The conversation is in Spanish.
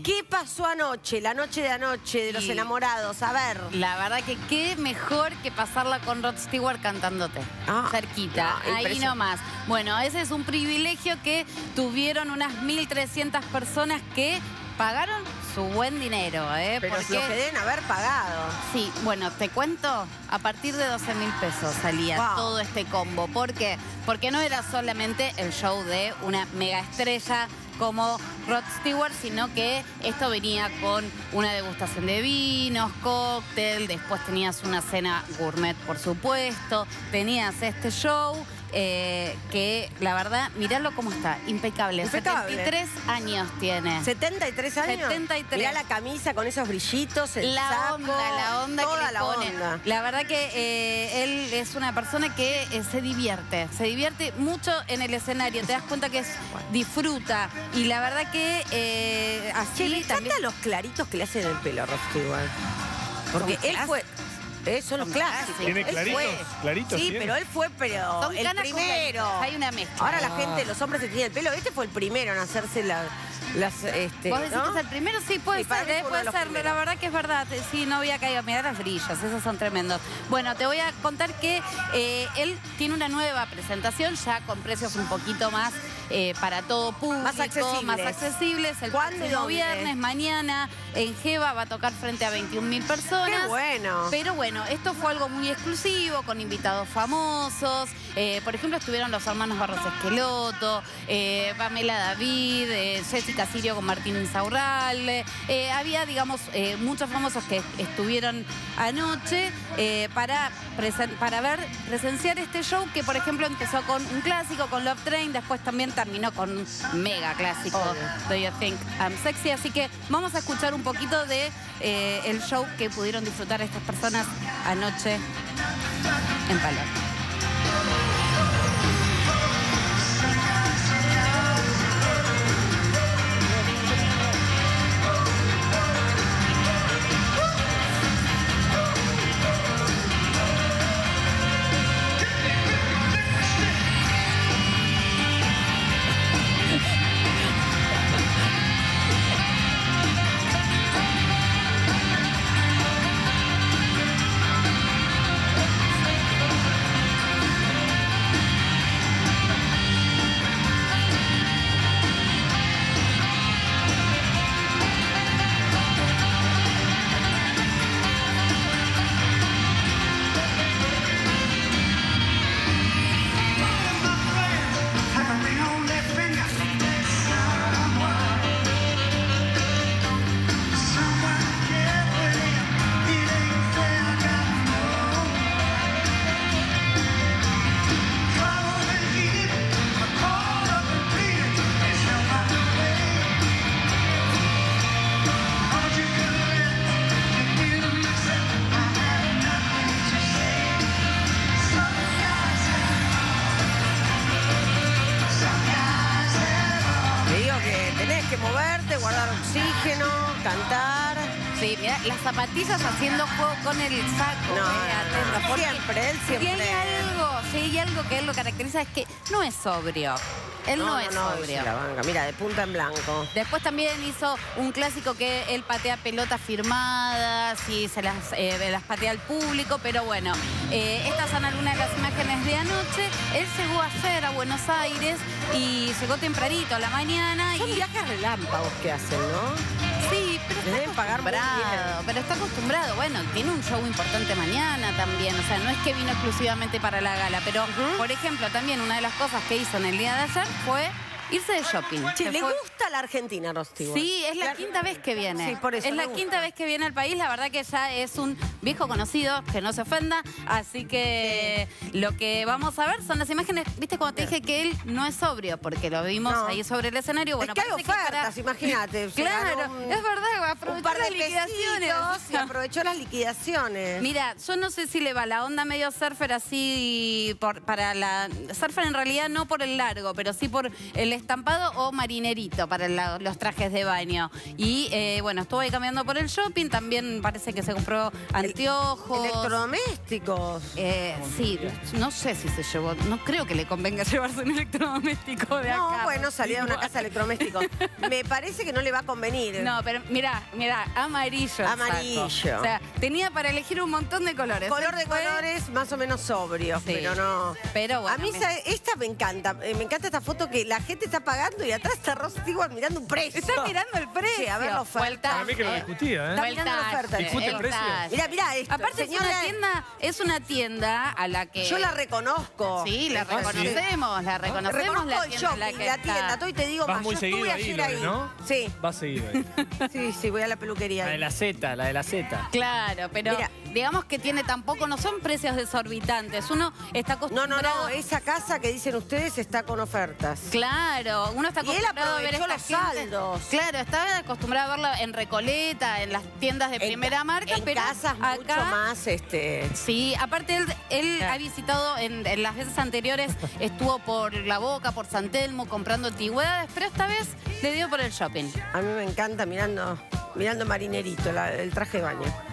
Sí. ¿Qué pasó anoche? La noche de anoche de los enamorados. A ver. La verdad que qué mejor que pasarla con Rod Stewart cantándote. Cerquita, ahí nomás. Bueno, ese es un privilegio que tuvieron unas 1.300 personas que pagaron su buen dinero, Pero porque lo que deben haber pagado. Sí, bueno, te cuento, a partir de 12.000 pesos salía todo este combo. ¿Por qué? Porque no era solamente el show de una mega estrella como Rod Stewart, sino que esto venía con una degustación de vinos, cóctel, después tenías una cena gourmet, por supuesto, tenías este show que la verdad, miralo cómo está, impecable. 73 años tiene. ¿73 años? 73. Mirá la camisa con esos brillitos, el saco, la onda toda que le la pone. onda. La verdad que él es una persona que se divierte mucho en el escenario, te das cuenta que disfruta y la verdad que así me encantan los claritos que le hacen el pelo a Rod Stewart. Porque él fue... son los clásicos. ¿Tiene claritos? Sí, pero él fue Son el primero. Hay una mezcla. Ahora la gente, los hombres se tienen el pelo. Este fue el primero en hacerse las... ¿Vos decís que es el primero? Sí, puede ser, puede ser. La verdad que es verdad. Sí, no había caído. Mirá las brillas, esos son tremendos. Bueno, te voy a contar que él tiene una nueva presentación ya con precios un poquito más para todo público. Más accesibles. El próximo viernes, mañana, en Geva va a tocar frente a 21.000 personas. ¡Qué bueno! Pero bueno, esto fue algo muy exclusivo, con invitados famosos. Por ejemplo, estuvieron los hermanos Barros Esqueloto, Pamela David, Jessica Sirio con Martín Insaurralde. Había, digamos, muchos famosos que estuvieron anoche para presenciar este show que, por ejemplo, empezó con un clásico, con Love Train, después también terminó con un mega clásico, Do You Think I'm Sexy? Así que vamos a escuchar un poquito de el show que pudieron disfrutar estas personas anoche en Palermo. moverte, guardar oxígeno, cantar. Sí, mira, las zapatillas haciendo juego con el saco. No, siempre, él siempre. Si hay algo que él lo caracteriza es que no es sobrio. Él no es sobrio. La banca. Mira, de punta en blanco. Después también hizo un clásico que él patea pelotas firmadas y se las patea al público, pero bueno, estas son algunas de las imágenes de anoche. Él llegó ayer a Buenos Aires y llegó tempranito a la mañana. Son viajes relámpagos que hacen, ¿no? Sí, pero está acostumbrado. Pero está acostumbrado. Bueno, tiene un show importante mañana también. O sea, no es que vino exclusivamente para la gala. Pero, por ejemplo, también una de las cosas que hizo en el día de ayer fue irse de shopping. Che, ¿le gusta la Argentina, Rod Stewart? Sí, es la quinta vez que viene. Sí, por eso es la quinta vez que viene al país. La verdad que ya es un viejo conocido, que no se ofenda. Así que lo que vamos a ver son las imágenes. ¿Viste cuando te dije que él no es sobrio? Porque lo vimos ahí sobre el escenario. Bueno, es que hay ofertas, imagínate. Claro, es verdad, aprovechó las liquidaciones. Y aprovechó las liquidaciones. Mira, yo no sé si le va la onda medio surfer así para la... Surfer en realidad no por el largo, pero sí por el estampado o marinerito para los trajes de baño. Y bueno, estuvo ahí caminando por el shopping, también parece que se compró anteojos. Electrodomésticos. Sí, no sé si se llevó, no creo que le convenga llevarse un electrodoméstico de acá. No, bueno, salía de una casa de electrodomésticos. Me parece que no le va a convenir. No, pero mirá, amarillo. Amarillo. Saco. O sea, tenía para elegir un montón de colores. Color de colores más o menos sobrios, Sí. pero no. Pero bueno, a mí esta me encanta. Me encanta esta foto que la gente está pagando y atrás está Rod Stewart mirando un precio. está mirando el precio. Sí, a ver la oferta. Para mí que lo discutía, ¿eh? Está mirando la oferta. Discute el precio. Mirá esto. Aparte señora, es una tienda a la que... yo la reconozco. Sí, la reconocemos, la reconocemos. Reconozco La el tienda en shopping, que la está. tienda. Hoy te digo Vas más. muy Yo seguido estuve ahí, ayer Lore, ahí. ¿no? Sí, Va seguido ahí. sí, voy a la peluquería. La de la Z, la de la Z. Claro, pero Mira. digamos que tampoco no son precios desorbitantes. Uno está acostumbrado... No, esa casa que dicen ustedes está con ofertas. Claro, uno está Y él acostumbrado a ver aprovechó esta los gente. saldos. Claro, estaba acostumbrado a verlo en Recoleta, en las tiendas de primera marca, en pero casas acá mucho más, Sí, aparte él ha visitado en las veces anteriores, estuvo por La Boca, por San Telmo, comprando antigüedades, pero esta vez le dio por el shopping. A mí me encanta mirando marinerito, el traje de baño.